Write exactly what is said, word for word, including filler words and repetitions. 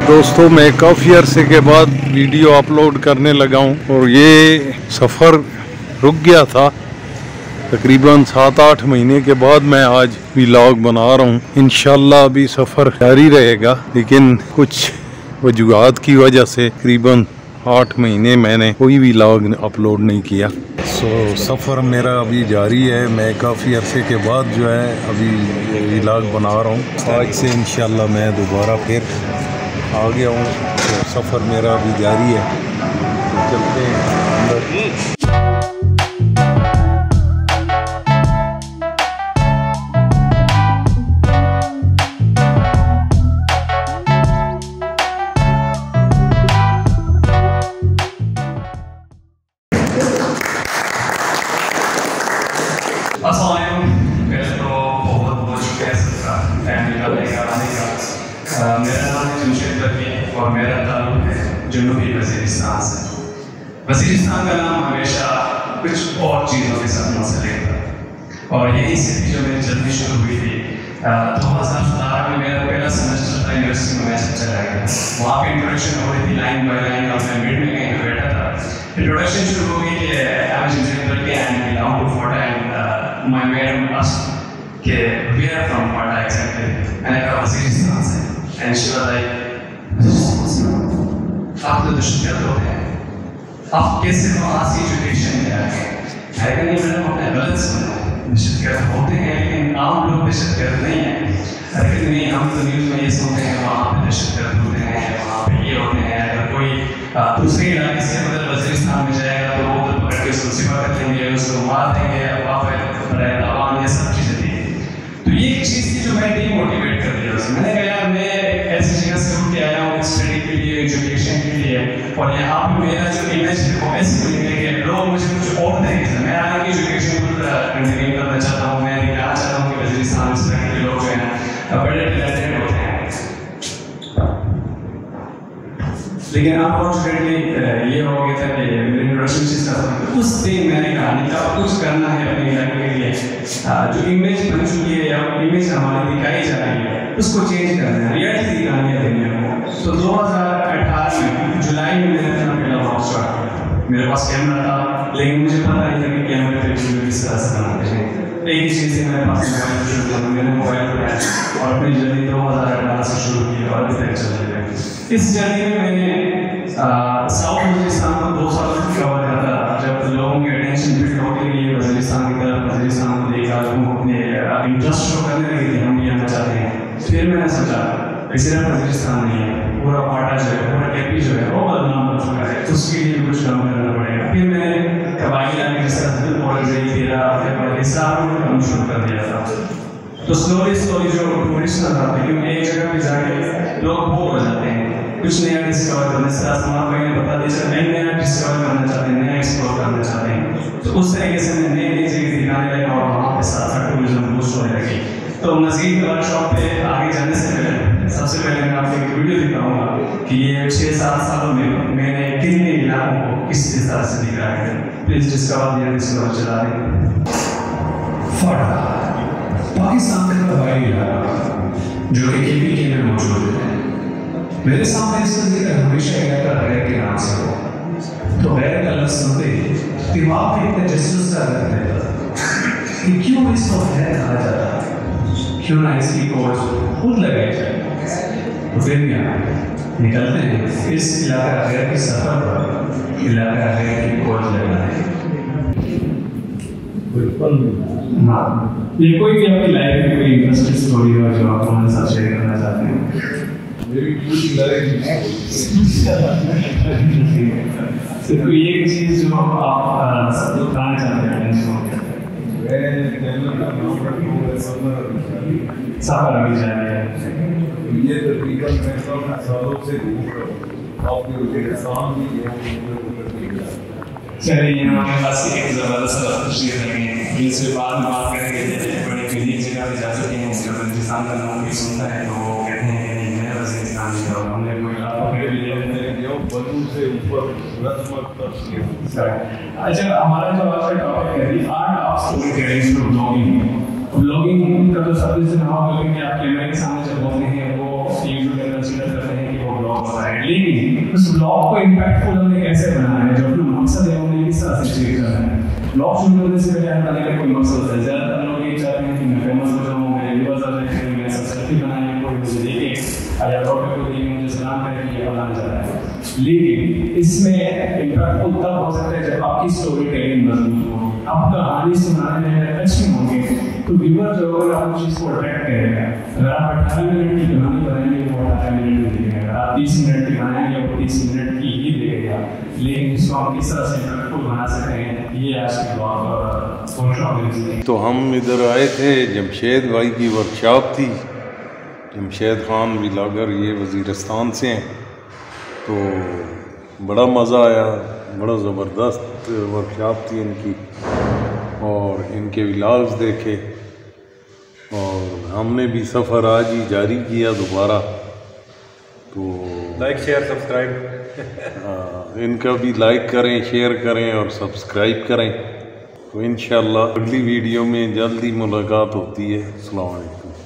दोस्तों मैं काफ़ी अरसे के बाद वीडियो अपलोड करने लगा हूँ और ये सफ़र रुक गया था तकरीबन सात आठ महीने के बाद मैं आज व्लॉग बना रहा हूँ। इंशाल्लाह अभी सफ़र जारी रहेगा, लेकिन कुछ वजूहात की वजह से तकरीबन आठ महीने मैंने कोई व्लॉग अपलोड नहीं किया। सो सफ़र मेरा अभी जारी है। मैं काफ़ी अरसे के बाद जो है अभी व्लॉग बना रहा हूँ। आज से इंशाल्लाह मैं दोबारा फिर आ गया हूँ, तो सफ़र मेरा अभी जारी है। तो चलते हैं अंदर। मेरा नाम है जमशेद बुरकी और मेरा ताल्लुक है जनूबी वज़ीरिस्तान से। वज़ीरिस्तान का नाम हमेशा कुछ और चीज़ों के साथ मुंसलिक था और यही से जो मेरी जर्नी शुरू हुई थी दो हज़ार सत्रह में। मेरा पहला सेमेस्टर था यूनिवर्सिटी में, मैं चला गया। वहाँ पे इंट्रोडक्शन हो रही थी लाइन बाय लाइन और मैं मिड में कहीं पे बैठा था। इंट्रोडक्शन शुरू हो गई कि I am Jamshed Burki and belong to FATA and my madam asked कि we are from FATA exactly, मैंने कहा वज़ीरिस्तान से। And she was like, आप तो दुश्मन होते हैं, आप कैसे वहाँ से एजुकेशन ले आए? है कि नहीं? मैंने अपने गलत सुना है। दहशतगर्द होते हैं लेकिन आम लोग दहशतगर्द नहीं हैं। लेकिन नहीं, हम तो न्यूज़ में ये सुनते हैं वहाँ पे दहशतगर्द होते हैं, वहाँ पे ये होते हैं। अगर कोई दूसरे इलाके से मतलब वज़ीरिस्तान में जाएगा तो वो तो पकड़ के उसको सिपा कर देंगे, उसको मार देंगे, वहाँ पे आवाम ये सब चीज़ें थी। तो ये एक चीज़ थी जो मैं डीमोटिवेट कर दिया उसमें। मैंने कहा यार मैं ऐसी जगह से उठ के आया हूँ स्टडी के लिए, एजुकेशन के लिए, और यहाँ पे मेरा जो इमेज है वो ऐसे मिलने के लोग मुझे कुछ और देखें। मैं आगे एजुकेशन को कंटिन्यू करना चाहता हूँ। मैं दिखाना चाहता हूँ कि वज़ीरिस्तान इस तरह के लोग जो हैं बड़े टैलेंटेड होते हैं। लेकिन अनफॉर्चुनेटली ये हो गया था कि मेरी इंट्रोडक्शन चीज़ था। उस दिन मैंने कहा नहीं था कुछ करना है अपने इलाके के लिए। जो इमेज बन चुकी है या इमेज हमारी दिखाई जा रही है उसको चेंज करना है, रियलिटी दिखानी है दुनिया को। तो दो हज़ार अठारह में जुलाई में मैंने अपना पहला व्लॉग स्टार्ट किया। मेरे पास कैमरा था लेकिन मुझे पता नहीं था कि कैमरे पे वीडियो किस तरह से बनाते हैं। एक ही चीज़ से मेरे पास मोबाइल शुरू किया, मैंने मोबाइल उठाया और अपनी जर्नी दो हज़ार अठारह से शुरू की और अभी तक चल रही है। इस जर्नी में मैंने साउथ वज़ीरिस्तान को दो साल कवर किया था, जब लोगों की अटेंशन बिल्ड होती रही है वज़ीरिस्तान की तरफ, वज़ीरिस्तान को देखा, लोगों अपने इंटरेस्ट शो करने लगे थे हम भी आना चाहते हैं। फिर मैंने सोचा कि सिर्फ वज़ीरिस्तान नहीं है, पूरा फाटा जो है, पूरा केपी जो है वो बदनाम हो चुका है, उसके लिए कुछ काम करना पड़ेगा। फिर मैंने कबाइल आने के साथ तेरा हिसाब में काम शुरू कर दिया था। तो स्लोली स्लोली जो टूरिस्ट नजर आते हैं, क्योंकि एक जगह पे जाके लोग बोर हो जाते हैं, कुछ नया डिस्कवर करने से आसमान भाई ने बता दिया मैं नया डिस्कवर करना चाहते हैं, नया एक्सप्लोर करना चाहते हैं। तो उस तरीके से मैं नई नई जगह दिखाने लगा और वहाँ पे साथ साथ टूरिज्म बूस्ट होने लगी। तो मज़ीद वर्कशॉप पे आगे जाने से पहले सबसे पहले मैं आपको एक वीडियो दिखाऊंगा कि ये छः सात सालों में मैंने किन किन इलाकों को किस तरह से दिखाया है। प्लीज़ डिस्कवर दिया डिस्कवर चला दें। फाटा पाकिस्तान का कबाइली इलाका जो कि केपी के में मौजूद है। मेरे सामने इसका जिक्र हमेशा इलाका गैर के नाम से हो, तो गैर का लफ्ज़ सुनते ही दिमाग में इतना जसूस सा रख देता कि क्यों इसको गैर कहा जाता है, क्यों ना इसकी खोज खुद लगाई जाए। तो फिर यहाँ निकलते हैं इस इलाका गैर की सफ़र पर, इलाका गैर की खोज लगाने। ये कोई भी आपकी लाइफ में कोई इंटरेस्टिंग स्टोरी हो जो आप हमारे साथ शेयर करना चाहते हैं? मेरी पूरी लाइफ तो कोई एक चीज़ जो आप सब लोग बताना चाहते हैं? मैं चैनल का नाम रखूँगा सफर अभी जारी है। ये तकरीबन मैं सब सालों से घूम रहा हूँ, आपके वज़ीरिस्तान भी है। चलिए हमारे पास एक ज़बरदस्त तस्वीर लगी है, जिसके बाद में बात करेंगे बड़ी यूनिक जगह पे जा चुके हैं। जब वज़ीरिस्तान का नाम भी सुनता है तो वो कहते हैं कि नहीं मैं वज़ीरिस्तान नहीं जाऊँ, हमने कोई पकड़ भी लिया बलू से ऊपर रस्म। अच्छा, हमारा जो आज का टॉपिक है art of storytelling through blogging. Blogging का तो सब से नाम होगा कि आप कैमरे के सामने जब बोलते हैं वो यूट्यूब में कंसीडर करते हैं कि वो ब्लॉग ब्लॉग आए, लेकिन उस ब्लॉग को इम्पैक्टफुल हमने कैसे बनाना है, जो अपना मकसद है हमने किस तरह से अचीव करना है। ब्लॉग शुरू होने से पहले बनाने का कोई मकसद है, ज़्यादातर लोग ये चाहते हैं कि मैं फेमस हो जाऊँ, मेरे व्यूअर्स आ जाए, मैं सब्सक्राइब बनाए, कोई मुझे देखे, या ब्लॉग पे कोई देखे मुझे सलाम करे कि ये बनाना चाहता है। लेकिन इसमें इम्पैक्टफुल तब हो सकता है जब आपकी स्टोरी टेलिंग मजबूत हो, आप कहानी सुनाने में अच्छी होंगे, तो व्यूअर जो होगा आप चीज़ को अट्रैक्ट करेगा। अगर आप अठारह मिनट की कहानी बनाएंगे वो अठारह मिनट में देखेगा, आप तीस मिनट की बनाएंगे वो तीस मिनट की ही देखेगा। लेकिन इसको हम किस तरह से इम्पैक्टफुल बना सकते हैं, ये आज की ब्लॉग वर्कशॉप। तो हम इधर आए थे, जमशेद भाई की वर्कशॉप थी। जमशेद खान व्लॉगर, ये वज़ीरिस्तान से हैं, तो बड़ा मज़ा आया, बड़ा ज़बरदस्त वर्कशॉप थी इनकी, और इनके व्लॉग्स देखे, और हमने भी सफ़र आज ही जारी किया दोबारा। तो लाइक शेयर सब्सक्राइब इनका भी लाइक करें, शेयर करें और सब्सक्राइब करें। तो इंशाअल्लाह अगली वीडियो में जल्दी मुलाकात होती है। अस्सलाम वालेकुम।